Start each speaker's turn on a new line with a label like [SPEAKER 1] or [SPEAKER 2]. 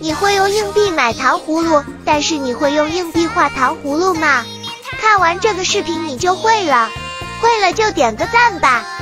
[SPEAKER 1] 你会用硬币买糖葫芦，但是你会用硬币画糖葫芦吗？看完这个视频你就会了，会了就点个赞吧。